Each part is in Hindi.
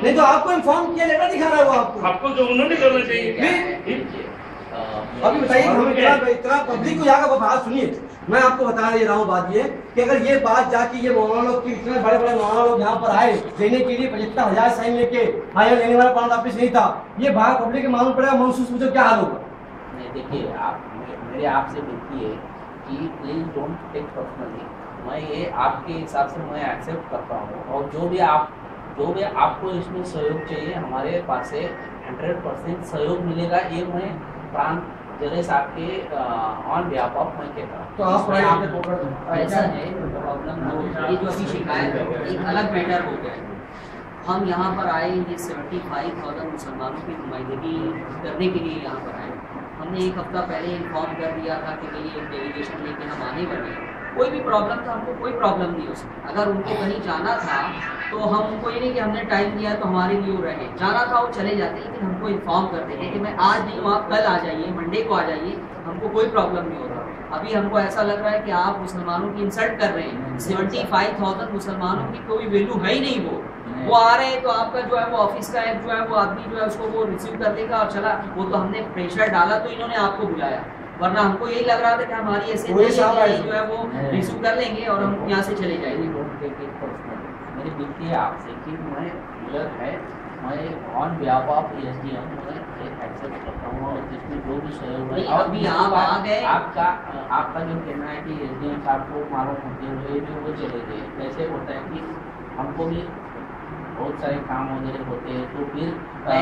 नहीं तो आपको इन्फॉर्म किया लेटर दिखा रहा है वो आपको जो उन्होंने करना चाहिए। अभी बताइए हमें इतना पब्लिक को जाकर बात सुनिए। मैं आपको बता दे रहा हूँ बात ये कि अगर ये बात जाके ये मौलाना लोग की इतने बड़े बड़े मौलाना लोग यहाँ पर आए देने के लिए 75,000 साइन लेके आया, लेने वाला प्रांत ऑफिस नहीं था, ये बाहर पब्लिक के मालूम पड़ेगा, महसूस मुझे क्या हाल होगा। नहीं देखिए, आप मेरे आपसे विनती है कि प्लीज डोंट टेक पर्सनली। मैं ये आपके हिसाब से मैं एक्सेप्ट करता हूँ, और जो भी आपको इसमें सहयोग चाहिए हमारे पास से 100% सहयोग मिलेगा। ये मैं प्रांत जरेस आपके ऑन बिहाफ ऑफ मैं कहता हूँ। तो आप ऐसा है प्रॉब्लम, ये जो अभी शिकायत है एक अलग मैटर हो गया है। हम यहाँ पर आए, ये 75,000 मुसलमानों की नुमाइंदगी करने के लिए यहाँ पर आए। हमने एक हफ्ता पहले इन्फॉर्म कर दिया था कि भाई एक डेलीगेशन लेके हम आने वाले हैं। कोई भी प्रॉब्लम था, हमको कोई प्रॉब्लम नहीं उसमें। अगर उनको कहीं जाना था तो हमको ये नहीं कि हमने टाइम दिया तो हमारे लिए वो रहे, जाना था वो चले जाते, लेकिन हमको इन्फॉर्म करते थे कि मैं आज नहीं हूँ, आप कल आ जाइए, मंडे को आ जाइए, हमको कोई प्रॉब्लम नहीं होता। अभी हमको ऐसा लग रहा है कि आप मुसलमानों की इंसल्ट कर रहे हैं। 75,000 मुसलमानों की कोई वैल्यू है ही नहीं। वो आ रहे हैं तो आपका जो है वो ऑफिस का एक जो है वो आदमी जो है उसको वो रिसीव कर लेगा और चला। वो तो हमने प्रेशर डाला तो इन्होंने आपको बुलाया, वरना हमको यही लग रहा था कि हमारी ऐसे जो है वो रिसीव कर लेंगे और हम यहाँ से चले जाएंगे। मेरी विनती है आपसे कि मैं मैं ऑन बिहाफ ऑफ एसडीएम मैं एक्सेप्ट करता हूँ, और जिसमें जो भी सहयोग है। और अभी आप आ गए, आपका जो कहना है कि एसडीएम साहब को मालूम होते हुए भी वो चले गए, कैसे होता है कि हमको भी बहुत सारे काम वगैरह होते हैं, तो फिर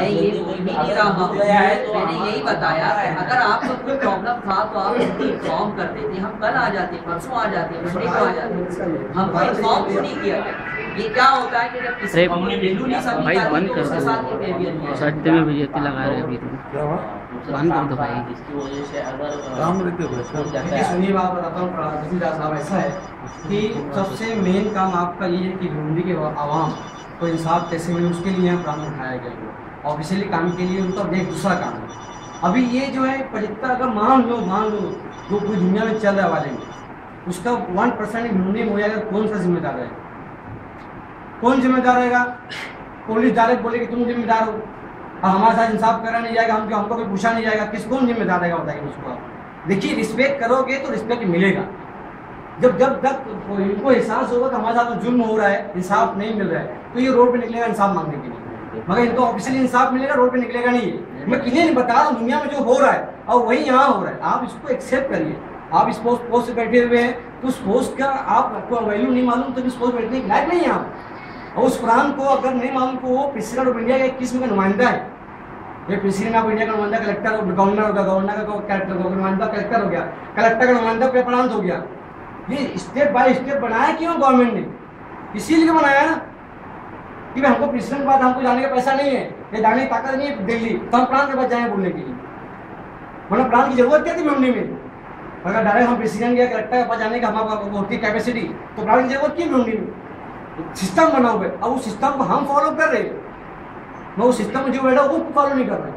मैंने यही बताया अगर आपको कोई प्रॉब्लम था तो आप इन्फॉर्म करते थे, हम कल आ जाते, परसों आ जाते, मंडे को आ जाते, हमको इन्फॉर्म क्यों नहीं किया गया? ये क्या होता है कि जब किसी को वैल्यू नहीं समझी तो उसके साथ ये बिहेवियर नहीं है। लगा रहे अभी बंद कर दो भाई। इसकी वजह से अगर सुनिए बात बताता हूँ साहब, ऐसा है कि सबसे मेन काम आपका ये है कि भिवंडी के आवाम को इंसाफ कैसे मिले, उसके लिए यहाँ प्राण उठाया गया। ऑफिशियली काम के लिए उनका एक दूसरा काम है। अभी ये जो है 75 अगर मान लो जो पूरी दुनिया में चल रहा वाले में उसका 1% भिवंडी में हो जाएगा, कौन सा जिम्मेदार रहेगा? कौन जिम्मेदार रहेगा? पुलिस डायरेक्ट बोलेगी तुम जिम्मेदार हो, और हमारे साथ इंसाफ करा नहीं जाएगा, हमको कोई पूछा नहीं जाएगा, कौन जिम्मेदार रहेगा बताइए उसको आप। देखिए रिस्पेक्ट करोगे तो रिस्पेक्ट मिलेगा। जब तक इनको एहसास होगा कि हमारे साथ जुल्म हो रहा है, इंसाफ नहीं मिल रहा है, तो ये रोड पे निकलेगा इंसाफ मांगने के लिए। मगर इनको ऑफिशियली इंसाफ मिलेगा, रोड पे निकलेगा नहीं। मैं क्लियर बता रहा हूँ दुनिया में जो हो रहा है और वही यहाँ हो रहा है। आप इसको एक्सेप्ट करिए। आप इस पोस्ट से बैठे हुए हैं तो उस पोस्ट का आपको वैल्यू नहीं मालूम तो इस पोस्ट बैठने के लायक नहीं है आप। और उस कुरान को अगर नहीं मालूम को वो प्रेसिडेंट ऑफ इंडिया का एक किस्म का नुमाइंदा है। ये प्रेसिडेंट ऑफ इंडिया का नुमाइंदा कलेक्टर, गवर्नर होगा, गवर्नर का नुमाइंदा कलेक्टर हो गया, कलेक्टर का नुमाइंदा प्रांत हो गया। ये स्टेप बाय स्टेप बनाया क्यों गवर्नमेंट ने? इसीलिए बनाया ना कि हमको प्रेसिडेंट के बाद हमको जाने का पैसा नहीं है, ये जाने की ताकत नहीं है दिल्ली, तो हम प्रांत के बाद जाए बोलने के लिए। मतलब प्रांत की जरूरत क्या थी भिवंडी में? अगर डायरेक्ट हम प्रेसिडेंट या कलेक्टर के पास जाने का हमारे होती कैपेसिटी तो प्रांत की जरूरत की भिवंडी में? सिस्टम बना हुआ है, अब उस सिस्टम को हम फॉलो कर रहे हैं, मैं उस सिस्टम में जो बैठा वो फॉलो नहीं कर रहे।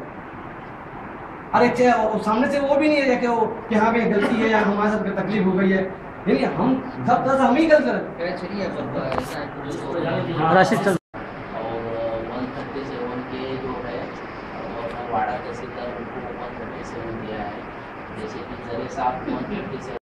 अरे सामने से वो भी नहीं है कि हाँ भाई गलती है या हमारे साथ तकलीफ हो गई है, नहीं हम सब तरह हम ही गलत करें। चलिए राशिद और 137 के जो है वाड़ा तहसीलदार उनको 137 दिया है, जैसे कि जरे साहब 137